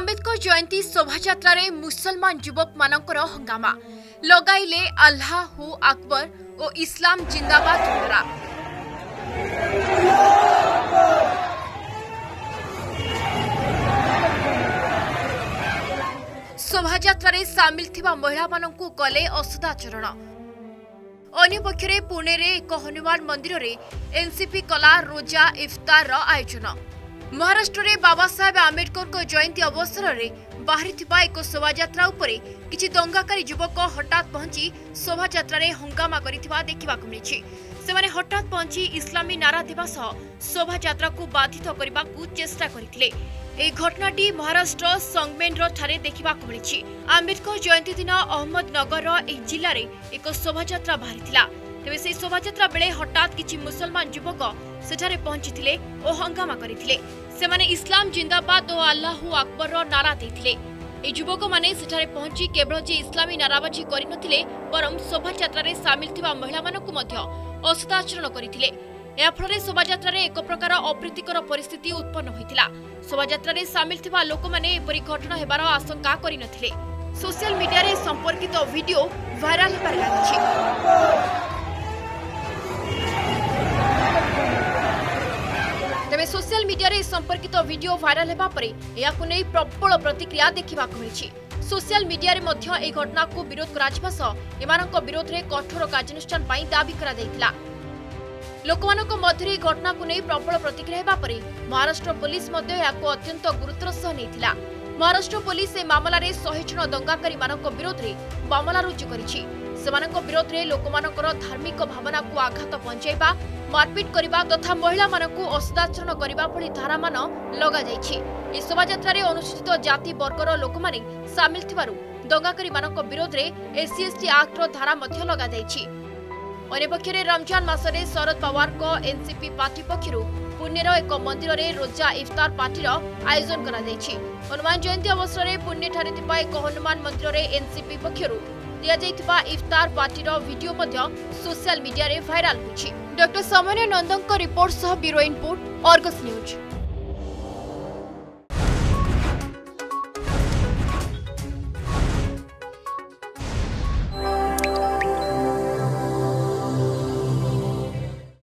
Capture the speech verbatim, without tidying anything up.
आम्बेडकर जयंती शोभायात्रा रे मुसलमान युवक मानकर हंगामा लगाइले अल्लाह हु अकबर और इस्लाम जिंदाबाद नारा। शोभायात्रा रे सामिल थिबा महिला मानकु कले असदाचरण। अन्य पक्षरे पुणे रे एक हनुमान मंदिर रे एनसीपी कला रोजा इफ्तार आयोजन। महाराष्ट्र रे बाबा साहेब आम्बेडकर जयंती अवसर में बाहरी एक शोभायात्रा उपरे किछि दंगाकारी युवक हठात पहुंची शोभायात्रा रे हंगामा करिथिबा देखिबाकु मिलिछि। सेमाने हठात पहुंची इस्लामी नारा देबा सह शोभायात्रा को बाधित करबाकू चेष्टा करथिले। एही घटनाटी महाराष्ट्र संगमेंद्र ठारे देखिबाकु मिलिछि। आम्बेडकर जयंती दिन अहमदनगर एही जिल्ला रे एक शोभायात्रा बाहरिथिला। तेबे से शोभायात्रा बेले हठात किछि मुसलमान युवक सेठारे पहुंचीथिले और हंगामा करिथिले। सेमाने इस्लाम जिंदाबाद और अल्लाहु अकबर नारा देथिले। ए युवक माने सेठारे पहुंची केवल जे इस्लामी नाराबाजी करिनथिले बरम शोभायात्रा रे सामिल थिबा महिला मानकु मध्य असदाचरण करिथिले। या फଳରେ शोभायात्रा रे एक प्रकार अप्रीतिकर परिस्थिति उत्पन्न होइतिला। शोभायात्रा रे सामिल थिबा लोक माने एपरि घटना हेबार आशंका करिनथिले। सोशल मीडिया रे संपर्कित वीडियो वायरल हेबार लागिछि। तेबे सोशल मीडिया रे संपर्कित वीडियो वायरल हेबा परे याकु नै प्रबल प्रतिक्रिया देखिबाकु मिलिछि। सोशल मीडिया रे मध्य ए घटना को विरोध कराजिबा सह एमानक विरोध रे कठोर कार्यानुष्ठान पई दाबी करा दैतिला। लोकमानक मध्य घटना को नै प्रबल प्रतिक्रिया हेबा परे महाराष्ट्र पुलिस मध्य याकु अत्यंत गुरुत्वर सह नैतिला। महाराष्ट्र पुलिस ए मामला रे सौ जन दंगाकारी मानक विरोध रे मामला रुजु करिछि। सेमानक विरोध रे लोकमानकर धार्मिक भावना को आघात पहुंचाइबा, मारपीट करबा तथा महिला मानकु असदाचरण करबा भली धारा मान लगा जाइछि। ए शोभायात्रा रे अनुसूचित जाति वर्गर लोक माने सामिल थिबारु दंगाकारी मानक विरोध रे एससी एसटी एक्ट रो धारा मध्य लगा जाइछि। अन्य पक्षरे रमजान मासरे शरद पवार को एनसीपी पार्टी पक्षरु पुण्यर एक मंदिर रे रोजा इफ्तार पार्टीर आयोजन करा जाइछि। हनुमान जयंती अवसर में पुण्य ठारे थिबा एक हनुमान मंदिर रे एनसीपी पक्षरु दिया जाइथिबा इफ्तार पार्टीर वीडियो मध्य सोशल मीडिया रे वायरल होछि। डॉक्टर समन्वय नंदन रिपोर्ट सह ब्यूरो इनपुट अर्गस न्यूज।